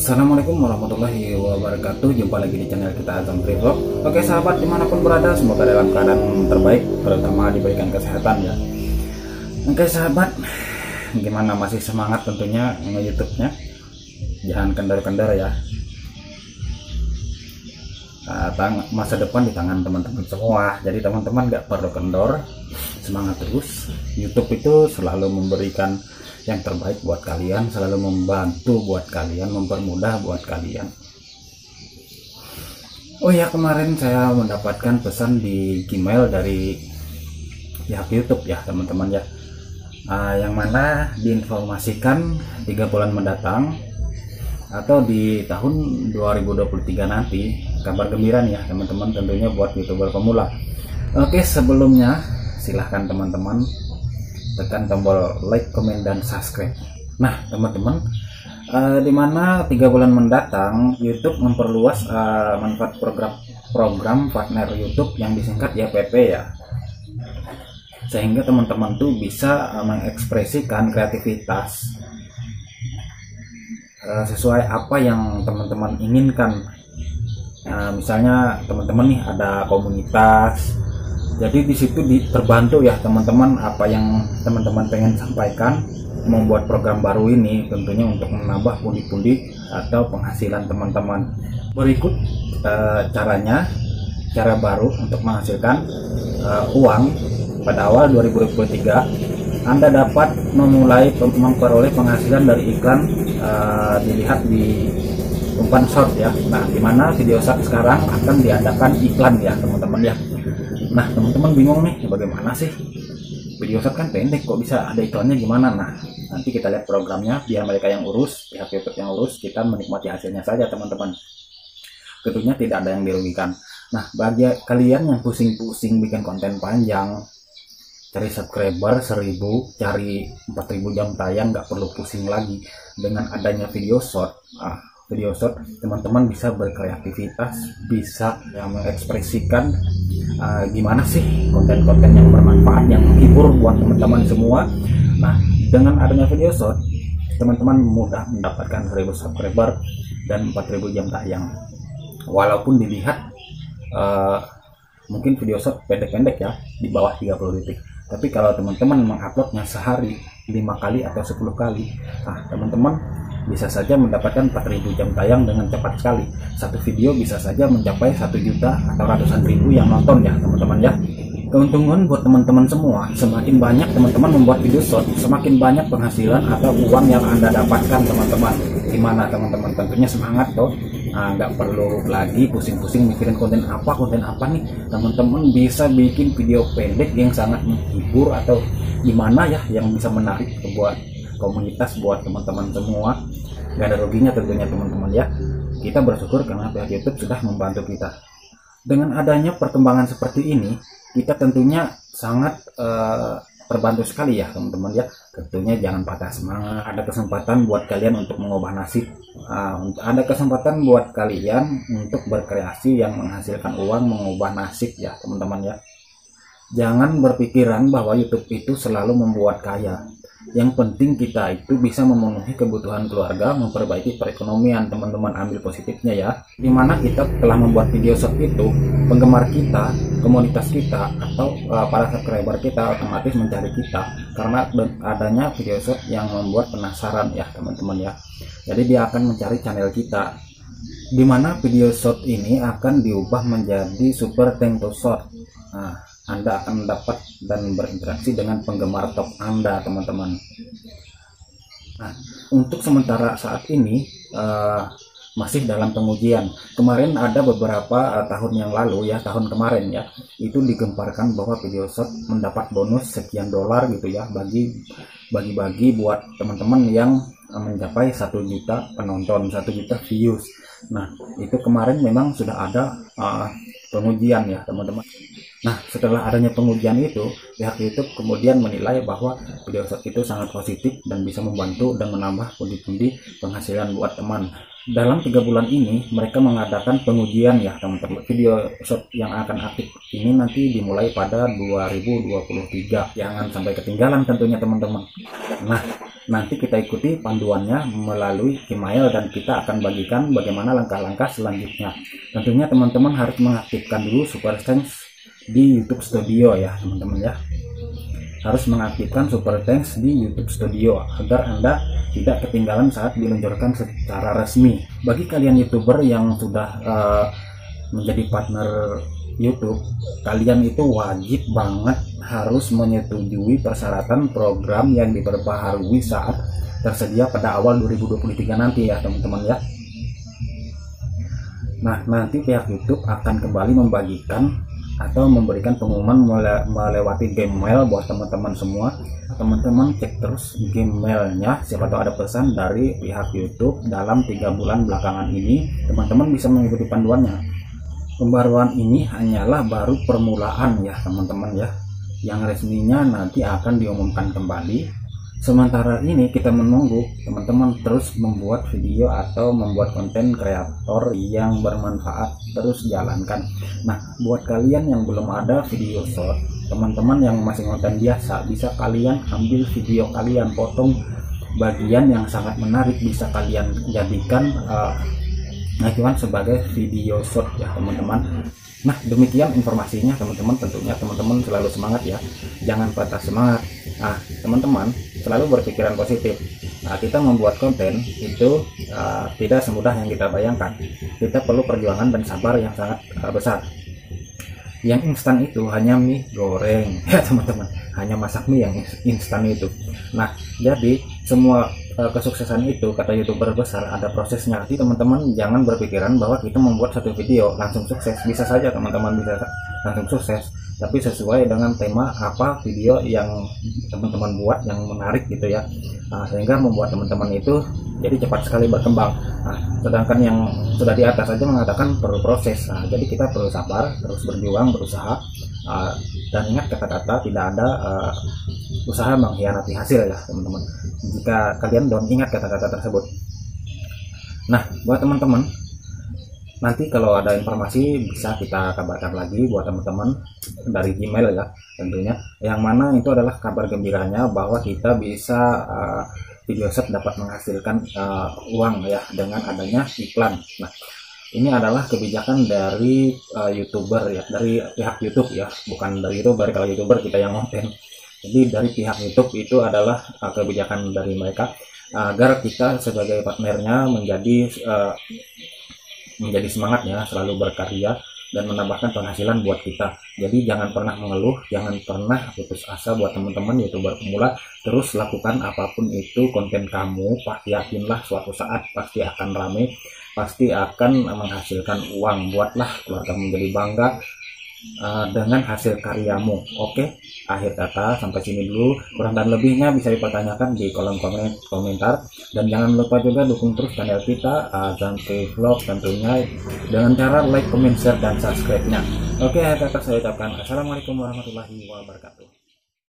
Assalamualaikum warahmatullahi wabarakatuh. Jumpa lagi di channel kita Azam Vlog. Oke sahabat, dimanapun berada, semoga dalam keadaan terbaik, terutama diberikan kesehatan ya. Oke sahabat, gimana, masih semangat tentunya nge-YouTube-nya? Jangan kendor-kendor ya. Masa depan di tangan teman-teman semua. Jadi teman-teman gak perlu kendor, semangat terus. YouTube itu selalu memberikan yang terbaik buat kalian, selalu membantu buat kalian, mempermudah buat kalian. Oh ya, kemarin saya mendapatkan pesan di Gmail dari pihak YouTube ya teman-teman ya, yang mana diinformasikan 3 bulan mendatang atau di tahun 2023 nanti, kabar gembira nih ya teman-teman, tentunya buat YouTuber pemula. Oke, sebelumnya silahkan teman-teman tekan tombol like, komen, dan subscribe. Nah teman-teman, dimana 3 bulan mendatang YouTube memperluas manfaat program partner YouTube yang disingkat YPP ya, sehingga teman-teman tuh bisa mengekspresikan kreativitas sesuai apa yang teman-teman inginkan. Misalnya teman-teman nih ada komunitas, jadi di situ terbantu ya teman-teman, apa yang teman-teman pengen sampaikan, membuat program baru ini tentunya untuk menambah pundi-pundi atau penghasilan teman-teman. Berikut caranya, cara baru untuk menghasilkan uang pada awal 2023. Anda dapat memperoleh penghasilan dari iklan, dilihat di umpan short ya. Nah, dimana video sekarang akan diadakan iklan ya teman-teman ya. Nah teman-teman bingung nih, bagaimana sih video short kan pendek, kok bisa ada iklannya, gimana? Nah nanti kita lihat programnya, biar mereka yang urus, pihak YouTube yang urus, kita menikmati hasilnya saja teman-teman. Tentunya tidak ada yang dirugikan. Nah bagi kalian yang pusing-pusing bikin konten panjang, cari subscriber 1000, cari 4000 jam tayang, nggak perlu pusing lagi. Dengan adanya video short, teman-teman bisa berkreativitas, bisa mengekspresikan gimana sih konten-konten yang bermanfaat, yang menghibur buat teman-teman semua. Nah dengan adanya video short, teman-teman mudah mendapatkan 1000 subscriber dan 4000 jam tayang. Walaupun dilihat mungkin video short pendek-pendek ya, di bawah 30 detik, tapi kalau teman-teman menguploadnya sehari 5 kali atau 10 kali, nah teman-teman bisa saja mendapatkan 4000 jam tayang dengan cepat sekali. Satu video bisa saja mencapai 1 juta atau ratusan ribu yang nonton ya teman-teman ya. Keuntungan buat teman-teman semua, semakin banyak teman-teman membuat video short, semakin banyak penghasilan atau uang yang Anda dapatkan teman-teman. Gimana teman-teman? Tentunya semangat toh. Nah, nggak perlu lagi pusing-pusing mikirin konten apa nih. Teman-teman bisa bikin video pendek yang sangat menghibur atau gimana ya, yang bisa menarik buat komunitas, buat teman-teman semua. Gak ada ruginya tentunya teman-teman ya. Kita bersyukur karena pihak YouTube sudah membantu kita. Dengan adanya perkembangan seperti ini, kita tentunya sangat terbantu sekali ya teman-teman ya. Tentunya jangan patah semangat. Ada kesempatan buat kalian untuk mengubah nasib, ada kesempatan buat kalian untuk berkreasi yang menghasilkan uang, mengubah nasib ya teman-teman ya. Jangan berpikiran bahwa YouTube itu selalu membuat kaya. Yang penting kita itu bisa memenuhi kebutuhan keluarga, memperbaiki perekonomian. Teman-teman ambil positifnya ya, dimana kita telah membuat video short itu, penggemar kita, komunitas kita, atau para subscriber kita otomatis mencari kita karena adanya video short yang membuat penasaran ya teman-teman ya. Jadi dia akan mencari channel kita, dimana video short ini akan diubah menjadi super thank to short. Nah Anda akan mendapat dan berinteraksi dengan penggemar top Anda teman-teman. Nah untuk sementara saat ini masih dalam pengujian. Kemarin ada beberapa tahun yang lalu ya, tahun kemarin ya, itu digemparkan bahwa video short mendapat bonus sekian dolar gitu ya, bagi-bagi buat teman-teman yang mencapai 1 juta penonton, 1 juta views. Nah itu kemarin memang sudah ada pengujian ya teman-teman. Nah setelah adanya pengujian itu, pihak YouTube kemudian menilai bahwa video short itu sangat positif dan bisa membantu dan menambah pundi-pundi penghasilan buat teman. Dalam 3 bulan ini mereka mengadakan pengujian ya teman-teman. Video short yang akan aktif ini nanti dimulai pada 2023. Jangan sampai ketinggalan tentunya teman-teman. Nah nanti kita ikuti panduannya melalui email dan kita akan bagikan bagaimana langkah-langkah selanjutnya. Tentunya teman-teman harus mengaktifkan dulu Super Thanks di YouTube Studio ya teman-teman ya. Harus mengaktifkan Super Thanks di YouTube Studio agar Anda tidak ketinggalan saat diluncurkan secara resmi. Bagi kalian YouTuber yang sudah menjadi partner YouTube, kalian itu wajib banget harus menyetujui persyaratan program yang diperbaharui saat tersedia pada awal 2023 nanti ya teman-teman ya. Nah, nanti pihak YouTube akan kembali membagikan atau memberikan pengumuman melewati Gmail buat teman-teman semua. Teman-teman cek terus Gmailnya, siapa tahu ada pesan dari pihak YouTube dalam 3 bulan belakangan ini. Teman-teman bisa mengikuti panduannya. Pembaruan ini hanyalah baru permulaan ya teman-teman ya, yang resminya nanti akan diumumkan kembali. Sementara ini kita menunggu teman-teman terus membuat video atau membuat konten kreator yang bermanfaat, terus jalankan. Nah, buat kalian yang belum ada video short, teman-teman yang masih konten biasa, bisa kalian ambil video kalian, potong bagian yang sangat menarik, bisa kalian jadikan cuman sebagai video short ya teman-teman. Nah, demikian informasinya teman-teman. Tentunya teman-teman selalu semangat ya, jangan patah semangat. Nah, teman-teman selalu berpikiran positif. Nah, kita membuat konten itu tidak semudah yang kita bayangkan. Kita perlu perjuangan dan sabar yang sangat besar. Yang instan itu hanya mie goreng ya teman-teman, hanya masak mie yang instan itu. Nah, jadi semua kesuksesan itu kata YouTuber besar ada prosesnya. Jadi teman-teman jangan berpikiran bahwa kita membuat satu video langsung sukses. Bisa saja teman-teman bisa langsung sukses, tapi sesuai dengan tema apa video yang teman-teman buat yang menarik gitu ya. Sehingga membuat teman-teman itu jadi cepat sekali berkembang. Sedangkan yang sudah di atas saja mengatakan perlu proses. Jadi kita perlu sabar, terus berjuang, berusaha, dan ingat kata-kata tidak ada usaha mengkhianati hasil ya teman-teman. Jika kalian don't ingat kata-kata tersebut. Nah, buat teman-teman, nanti kalau ada informasi bisa kita kabarkan lagi buat teman-teman dari Gmail ya tentunya. Yang mana itu adalah kabar gembiranya bahwa kita bisa video shot dapat menghasilkan uang ya dengan adanya iklan. Nah, ini adalah kebijakan dari YouTuber ya, dari pihak YouTube ya, bukan dari YouTuber. Kalau YouTuber kita yang konten. Jadi dari pihak YouTube itu adalah kebijakan dari mereka agar kita sebagai partnernya menjadi semangatnya selalu berkarya dan menambahkan penghasilan buat kita. Jadi jangan pernah mengeluh, jangan pernah putus asa buat teman-teman YouTuber pemula. Terus lakukan apapun itu konten kamu, pasti yakinlah suatu saat pasti akan rame, pasti akan menghasilkan uang. Buatlah keluarga menjadi bangga dengan hasil karyamu. Oke, akhir kata sampai sini dulu. Kurang dan lebihnya bisa dipertanyakan di kolom komentar. Dan jangan lupa juga dukung terus channel kita Zanti Vlog tentunya dengan cara like, comment, share, dan subscribe-nya. Oke, akhir kata saya ucapkan assalamualaikum warahmatullahi wabarakatuh.